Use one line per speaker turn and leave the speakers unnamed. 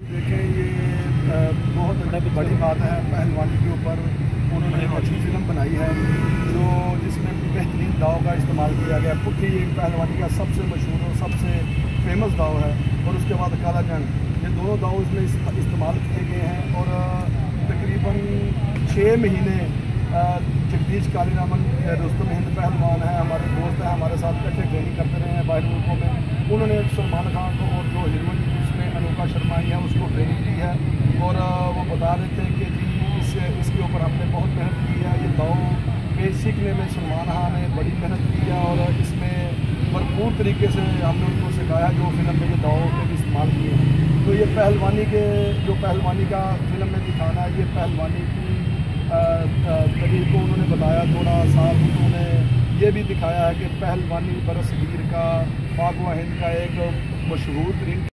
देखें ये बहुत बड़ी बात है। पहलवानी के ऊपर उन्होंने एक अच्छी फिल्म बनाई है जो जिसमें बेहतरीन दाव का इस्तेमाल किया गया। पुट्ठी एक पहलवानी का सबसे मशहूर और सबसे फेमस दाव है, और उसके बाद काला जंग, ये दोनों दाव इसमें इस्तेमाल किए गए हैं। और तकरीबन 6 महीने जगदीश कालीरामन रुस्तम हिंद पहलवान है, हमारे दोस्त हैं, हमारे साथ इकट्ठे ट्रेनिंग करते रहे हैं बाहर मुल्कों में। उन्होंने सलमान खान को और जो हीरोइन उसमें अनुका शर्मा आई है उसको ट्रेनिंग दी है, और वो बता रहे थे कि जी इसके ऊपर हमने बहुत मेहनत की है। ये दाव पे सीखने में सलमान खान ने बड़ी मेहनत की है, और इसमें भरपूर तरीके से हमने उनको सिखाया जो फिल्म में ये दाव के भी इस्तेमाल किए हैं। तो ये पहलवानी के जो पहलवानी का फिल्म में दिखाना है, ये पहलवानी की तरीक़ को उन्होंने बताया थोड़ा साथ। उन्होंने ये भी दिखाया है कि पहलवानी बरसगीर का पाक व हिंद का एक मशहूर तरीन